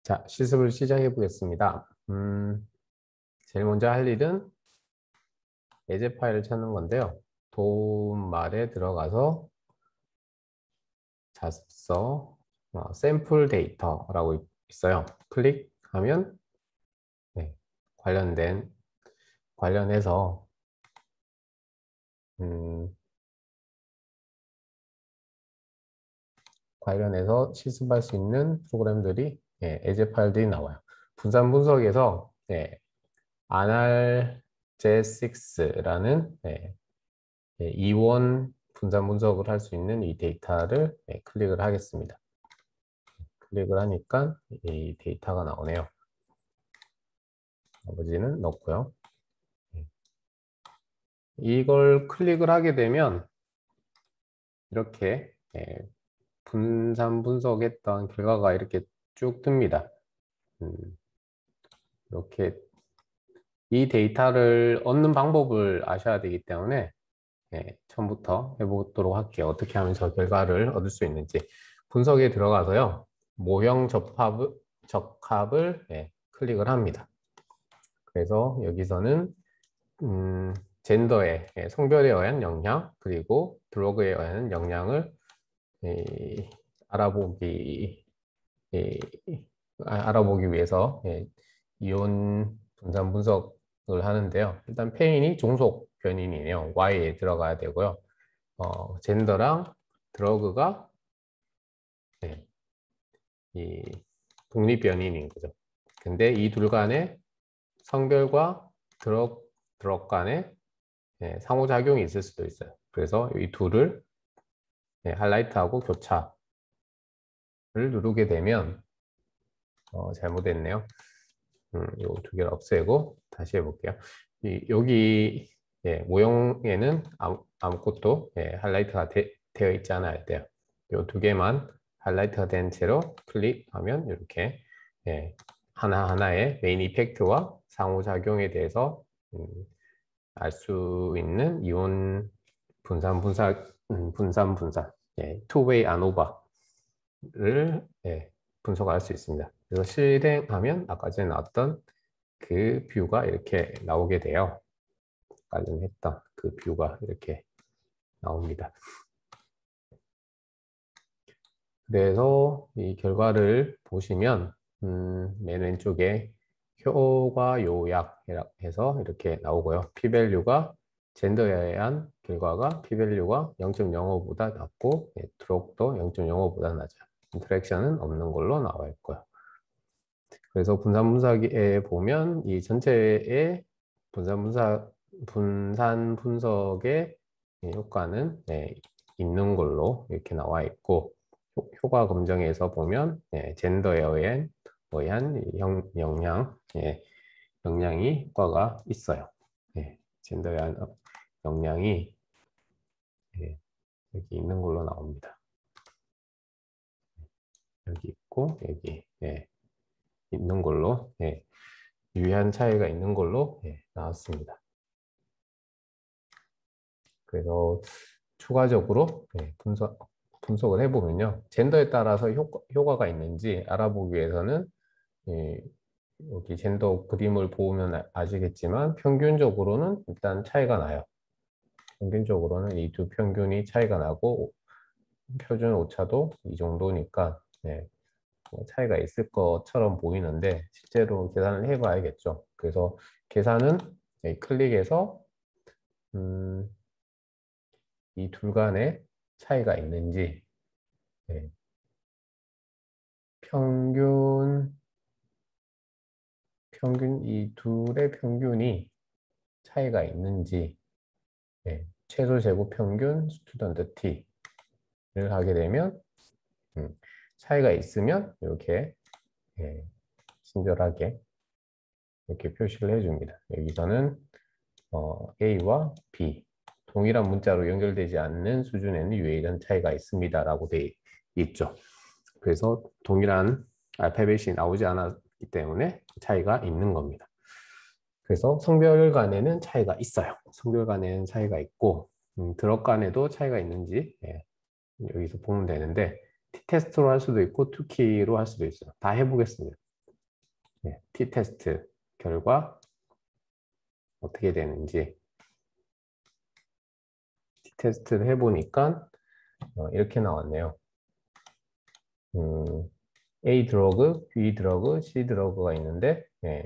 자, 실습을 시작해 보겠습니다. 제일 먼저 할 일은 예제 파일을 찾는 건데요. 도움말에 들어가서 자습서 샘플 데이터라고 있어요. 클릭하면 네, 관련해서 실습할 수 있는 프로그램들이 예제 파일들이 나와요. 분산 분석에서 analgesics라는 이원 분산 분석을 할 수 있는 이 데이터를 클릭을 하겠습니다. 클릭을 하니까 이 데이터가 나오네요. 나머지는 넣고요. 이걸 클릭을 하게 되면 이렇게 분산 분석했던 결과가 이렇게 쭉 뜹니다. 이렇게 이 데이터를 얻는 방법을 아셔야 되기 때문에 처음부터 해보도록 할게요. 어떻게 하면 저 결과를 얻을 수 있는지. 분석에 들어가서요. 모형 적합을 클릭을 합니다. 그래서 여기서는 젠더의 성별에 의한 영향 그리고 드러그에 의한 영향을 알아보기 위해서 이온 분산 분석을 하는데요. 일단 페인이 종속 변인이에요. Y에 들어가야 되고요. 젠더랑 드러그가 이 독립 변인인 거죠. 근데 이 둘 간의 성별과 드럭 간의 상호작용이 있을 수도 있어요. 그래서 이 둘을 하이라이트하고 교차를 누르게 되면 잘못했네요. 이 두 개를 없애고 다시 해볼게요. 여기 모형에는 아무것도 하이라이트가 되어 있지 않아야 돼요. 이 두 개만 하이라이트가 된 채로 클릭하면 이렇게 하나하나의 메인 이펙트와 상호작용에 대해서 알 수 있는 이온 분산 two-way ANOVA를 분석할 수 있습니다. 그래서 실행하면 아까 전에 나왔던 그 뷰가 이렇게 나오게 돼요. 아까 전에 했던 그 뷰가 이렇게 나옵니다. 그래서 이 결과를 보시면 맨 왼쪽에 효과 요약해서 이렇게 나오고요. p-value가 젠더에 의한 결과가 p-value가 0.05보다 낮고 드롭도 0.05보다 낮아요. 인터랙션은 없는 걸로 나와 있고요. 그래서 분산 분석에 보면 이 전체의 분산 분석의 효과는 있는 걸로 이렇게 나와 있고 효과 검정에서 보면 젠더에 의한 영향이 효과가 있어요. 젠더에 의한 영향이 여기 있는 걸로 나옵니다. 여기 있고 여기 있는 걸로 유의한 차이가 있는 걸로 나왔습니다. 그래서 추가적으로 분석을 해보면요. 젠더에 따라서 효과가 있는지 알아보기 위해서는 여기 젠더 그림을 보면 아시겠지만 평균적으로는 일단 차이가 나요. 평균적으로는 이 두 평균이 차이가 나고 표준 오차도 이 정도니까 뭐 차이가 있을 것처럼 보이는데 실제로 계산을 해봐야겠죠. 그래서 계산은 클릭해서 이 둘 간의 차이가 있는지 평균 이 둘의 평균이 차이가 있는지 최소 제곱 평균 스튜던트 t를 하게 되면 차이가 있으면 이렇게 친절하게 이렇게 표시를 해줍니다. 여기서는 A와 B 동일한 문자로 연결되지 않는 수준에는 유의한 차이가 있습니다 라고 되어 있죠. 그래서 동일한 알파벳이 나오지 않았기 때문에 차이가 있는 겁니다. 그래서 성별 간에는 차이가 있어요. 성별 간에는 차이가 있고 드럭 간에도 차이가 있는지 여기서 보면 되는데 t테스트로 할 수도 있고 투키로 할 수도 있어요. 다 해보겠습니다. t-테스트 결과 어떻게 되는지 t-테스트를 해보니까 이렇게 나왔네요. A 드러그, B 드러그, C 드러그가 있는데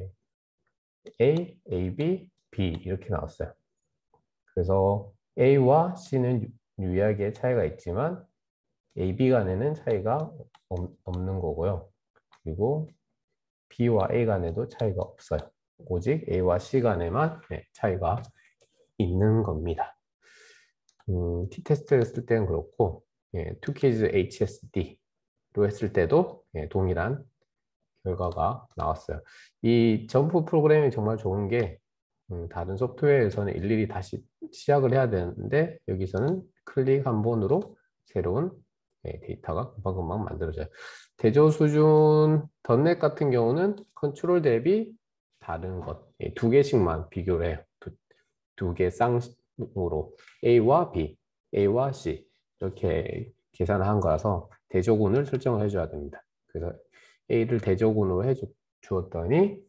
A, AB, B 이렇게 나왔어요. 그래서 A와 C는 유의하게 차이가 있지만 A, B 간에는 차이가 없는 거고요. 그리고 B와 A 간에도 차이가 없어요. 오직 A와 C 간에만 차이가 있는 겁니다. t-테스트를 했을 때는 그렇고 투키즈 HSD로 했을 때도 동일한 결과가 나왔어요. 이 점프 프로그램이 정말 좋은 게 다른 소프트웨어에서는 일일이 다시 시작을 해야 되는데 여기서는 클릭 한 번으로 새로운 데이터가 금방금방 만들어져요. 대조 수준 .NET 같은 경우는 컨트롤 대비 다른 것 두 개씩만 비교를 해요. 두 개 쌍으로 A와 B, A와 C 이렇게 계산을 한 거라서 대조군을 설정을 해줘야 됩니다. 그래서 A를 대조군으로 주었더니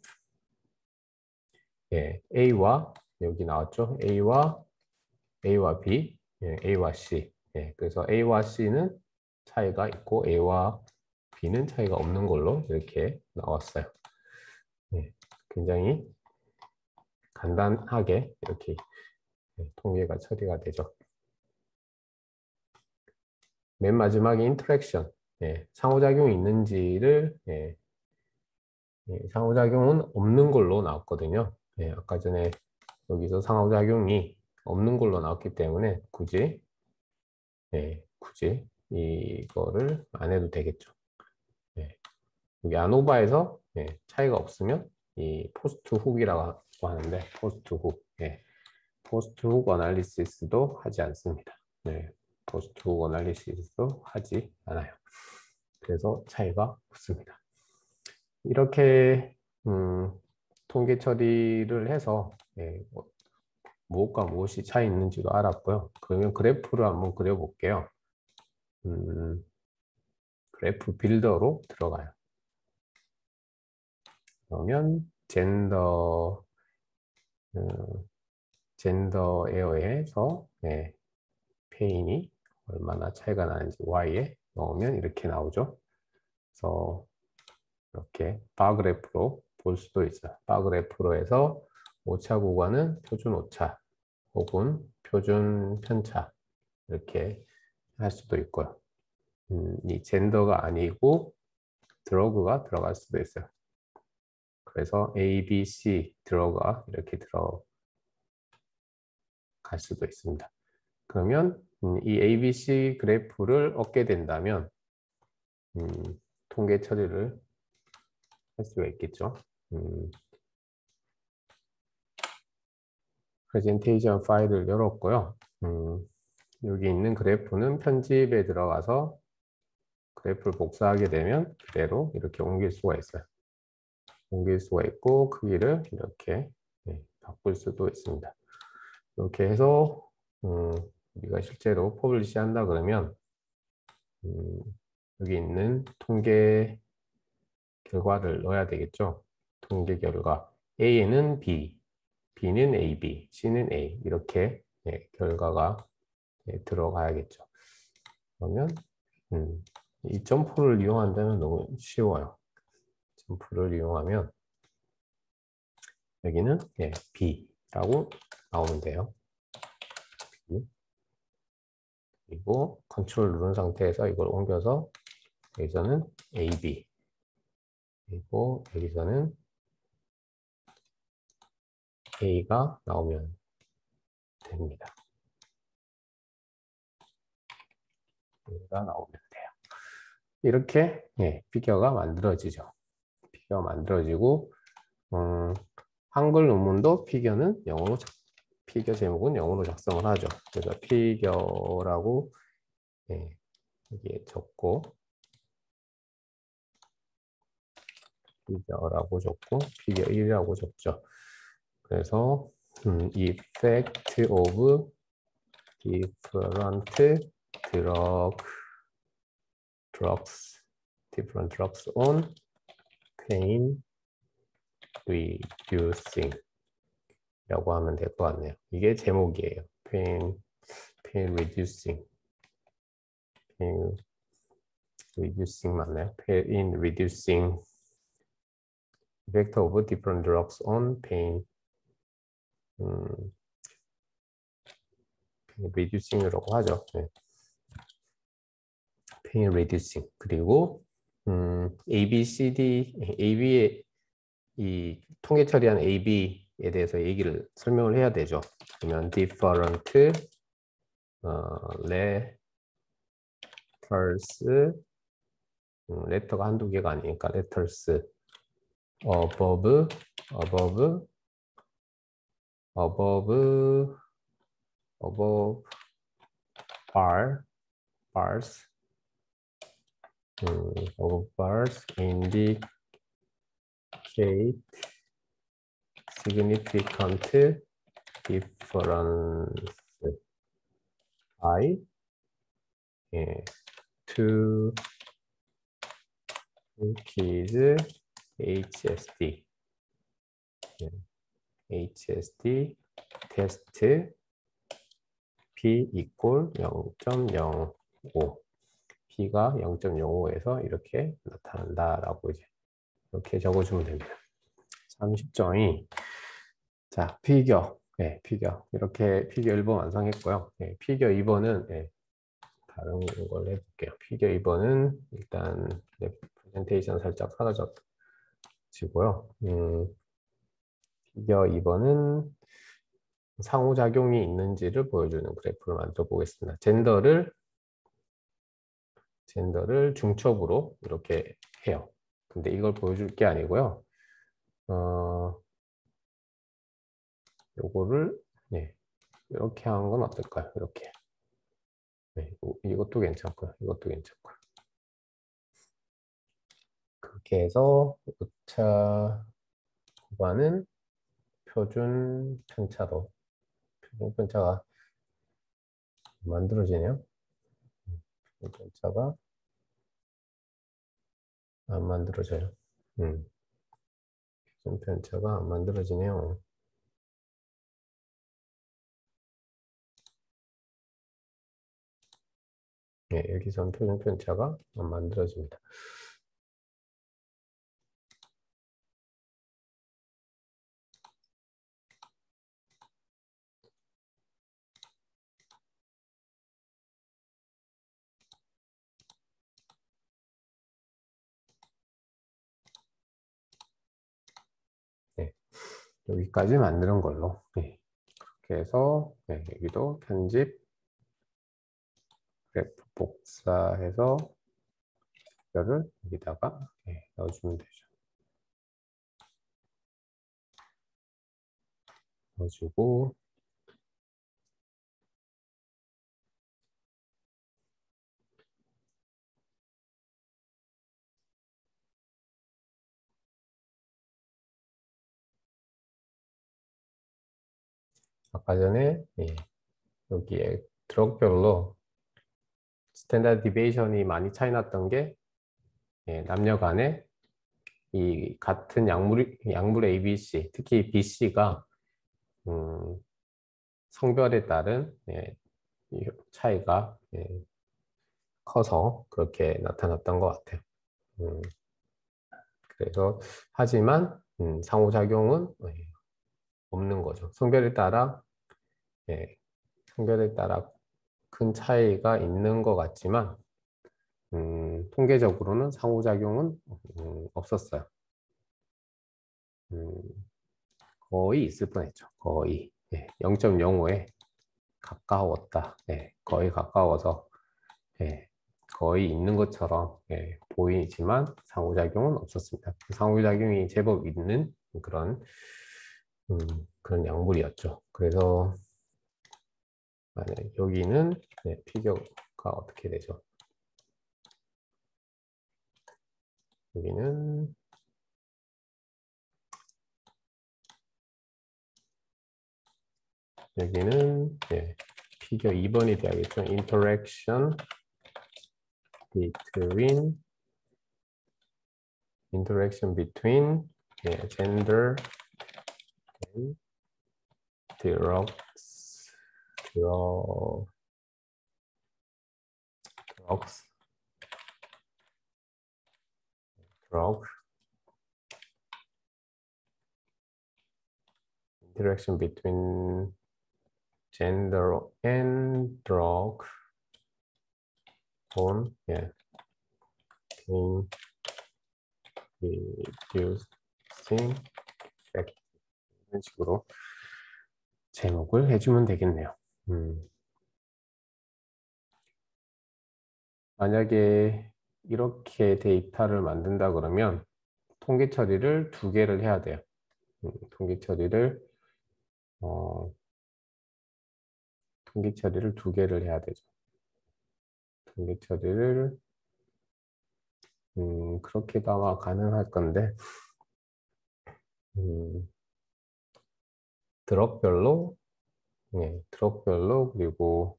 A와 여기 나왔죠? A와 B, A와 C. 그래서 A와 C는 차이가 있고 A와 B는 차이가 없는 걸로 이렇게 나왔어요. 굉장히 간단하게 이렇게 통계가 처리가 되죠. 맨 마지막에 인터랙션, 상호작용이 있는지를 상호작용은 없는 걸로 나왔거든요. 아까 전에 여기서 상호작용이 없는 걸로 나왔기 때문에 굳이 이거를 안 해도 되겠죠. 여기 아노바에서 차이가 없으면 이 포스트 훅이라고 하는데 포스트 훅, 포스트 훅 어널리시스도 하지 않습니다. 포스트 훅 어널리시스도 하지 않아요. 그래서 차이가 없습니다. 이렇게 통계 처리를 해서 무엇과 무엇이 차이 있는지도 알았고요. 그러면 그래프를 한번 그려볼게요. 그래프 빌더로 들어가요. 그러면 젠더 에어에서 페인이 얼마나 차이가 나는지 Y에 넣으면 이렇게 나오죠. 그래서 이렇게 바 그래프로 볼 수도 있어요. 바 그래프로 해서 오차 구간은 표준 오차 혹은 표준 편차 이렇게 할 수도 있고요. 이 젠더가 아니고 드러그가 들어갈 수도 있어요. 그래서 A, B, C 드러그가 이렇게 들어갈 수도 있습니다. 그러면 이 A, B, C 그래프를 얻게 된다면 통계 처리를 할 수가 있겠죠. 프레젠테이션 파일을 열었고요. 여기 있는 그래프는 편집에 들어가서 그래프를 복사하게 되면 그대로 이렇게 옮길 수가 있어요. 옮길 수가 있고 크기를 이렇게 바꿀 수도 있습니다. 이렇게 해서 우리가 실제로 퍼블리시 한다 그러면 여기 있는 통계 결과를 넣어야 되겠죠. 통계 결과 A는 B, B는 AB, C는 A 이렇게 결과가 들어가야겠죠. 그러면 이 점프를 이용한다면 너무 쉬워요. 점프를 이용하면 여기는 B라고 나오면 돼요. B. 그리고 컨트롤 누른 상태에서 이걸 옮겨서 여기서는 AB 그리고 여기서는 A가 나오면 됩니다. A가 나오면 돼요. 이렇게 피겨가 만들어지죠. 피겨가 만들어지고 한글 논문도 피겨는 영어로 피겨 제목은 영어로 작성을 하죠. 그래서 피겨라고 여기에 적고 피겨라고 적고 피겨 1이라고 적죠. 그래서 effect of different drugs on pain reducing 라고 하면 될 것 같네요. 이게 제목이에요. pain reducing. pain reducing 맞나요? pain reducing effect of different drugs on pain. reducing이라고 하죠. 네. pain reducing. 그리고 AB의 이 통계 처리한 AB에 대해서 얘기를 설명을 해야 되죠. 그러면 different letters letter가 한두 개가 아니니까 letters above bars above bars indicate significant difference by two kids HSD 테스트 P equal 0.05 P가 0.05에서 이렇게 나타난다라고 이제 이렇게 적어주면 됩니다. 30점이 자 피겨 피겨 이렇게 피겨 1번 완성했고요. 피겨 2번은 다른 걸 해볼게요. 피겨 2번은 일단 프레젠테이션 살짝 사라져지고요. 피겨 2번은 상호작용이 있는지를 보여주는 그래프를 만들어 보겠습니다. 젠더를 중첩으로 이렇게 해요. 근데 이걸 보여줄 게 아니고요. 요거를 이렇게 하는 건 어떨까요? 이렇게. 이것도 괜찮고요. 이것도 괜찮고요. 그렇게 해서 5차 구간은 표준 편차로 표준 편차가 만들어지네요. 표준 편차가 안 만들어져요. 표준 편차가 안 만들어지네요. 여기선 표준 편차가 안 만들어집니다. 여기까지 만드는 걸로 그렇게 해서 여기도 편집 그래프 복사해서 이거를 여기다가 넣어주면 되죠. 넣어주고 아까 전에 여기에 드럭별로 스탠다드 디베이션이 많이 차이 났던 게 남녀 간에 이 같은 약물 ABC, 특히 BC가 성별에 따른 차이가 커서 그렇게 나타났던 것 같아요. 그래서 하지만 상호작용은 없는 거죠. 성별에 따라 큰 차이가 있는 것 같지만 통계적으로는 상호작용은 없었어요. 거의 있을 뻔했죠. 거의 0.05에 가까웠다. 거의 가까워서 거의 있는 것처럼 보이지만 상호작용은 없었습니다. 상호작용이 제법 있는 그런 약물이었죠. 그래서 여기는 피겨가 어떻게 되죠? 여기는 피겨 2번이 돼야겠죠. Interaction between 예, gender and drug interaction between gender and drug on in reducing effect 이런 식으로 제목을 해주면 되겠네요. 만약에 이렇게 데이터를 만든다 그러면 통계 처리를 2개를 해야 돼요. 통계 처리를 2개를 해야 되죠. 통계 처리를 그렇게도 아마 가능할 건데 드럭별로 드럭별로 그리고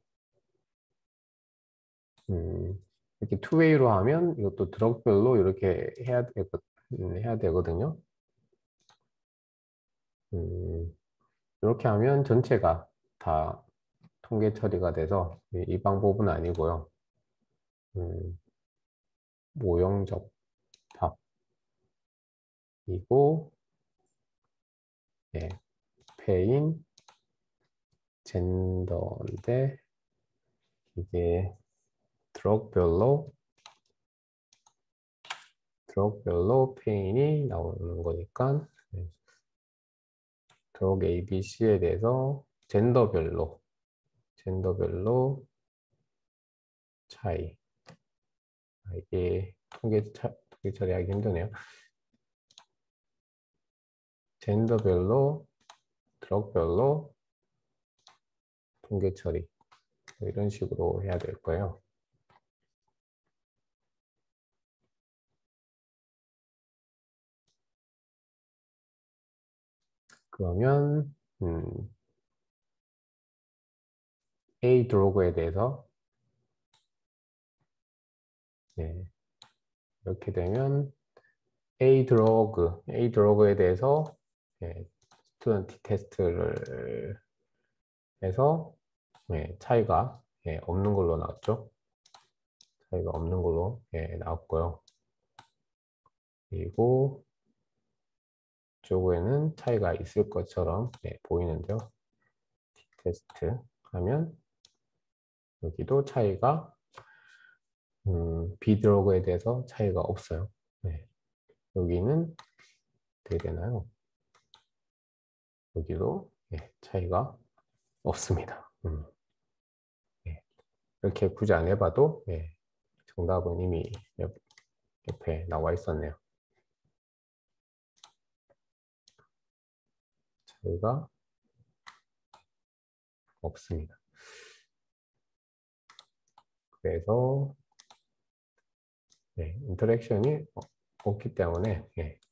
이렇게 투웨이로 하면 이것도 드럭별로 이렇게 해야 되거든요. 이렇게 하면 전체가 다 통계 처리가 돼서 이 방법은 아니고요. 모형 접합이고 페인 젠더인데 이게 드럭별로 페인이 나오는 거니까 드럭 ABC에 대해서 젠더별로 차이. 이게 통계 처리하기 힘드네요. 젠더별로 드럭별로 통계 처리 이런 식으로 해야 될 거예요. 그러면 A 드로그에 대해서 이렇게 되면 A 드로그에 대해서 스튜던트 테스트를 해서 차이가 없는 걸로 나왔죠. 차이가 없는 걸로 나왔고요. 그리고 이쪽에는 차이가 있을 것처럼 보이는데요. 테스트 하면 여기도 차이가 B 드로그에 대해서 차이가 없어요. 여기는 어떻게 되나요? 여기도 차이가 없습니다. 이렇게 굳이 안 해봐도 정답은 이미 옆에 나와 있었네요. 차이가 없습니다. 그래서 인터랙션이 없기 때문에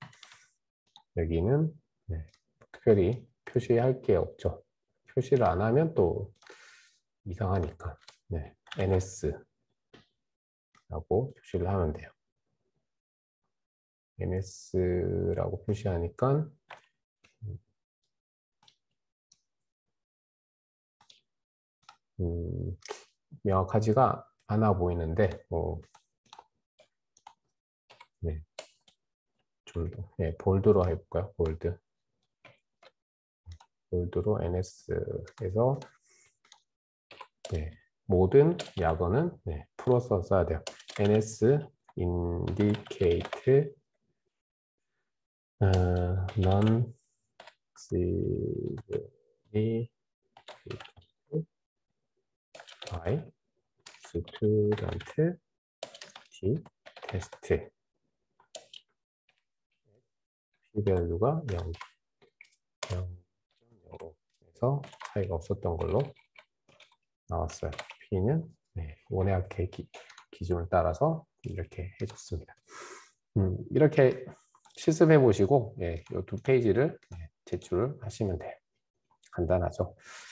여기는 특별히 표시할 게 없죠. 표시를 안 하면 또 이상하니까 NS라고 표시를 하면 돼요. NS라고 표시하니까 명확하지가 않아 보이는데 좀 볼드로 해볼까요? 볼드로 NS에서 모든 약어는 풀어서 써야 돼요. NS indicate non by student T 테스트 P-밸류가 0.05에서 차이가 없었던 걸로 나왔어요. P는 원해학계 기준을 따라서 이렇게 해줬습니다. 이렇게 실습해 보시고 이 2페이지를 제출을 하시면 돼요. 간단하죠.